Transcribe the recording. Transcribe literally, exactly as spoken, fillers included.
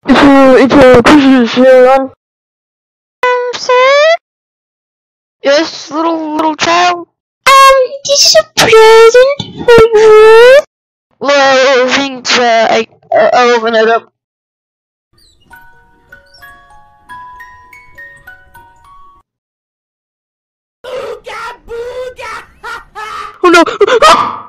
It's a, it's a Christmas, uh, Um, sir? yes, little, little child. Um, this is a present for you. Well, thanks, uh, I, uh, I'll open it up. Booga booga! Oh no!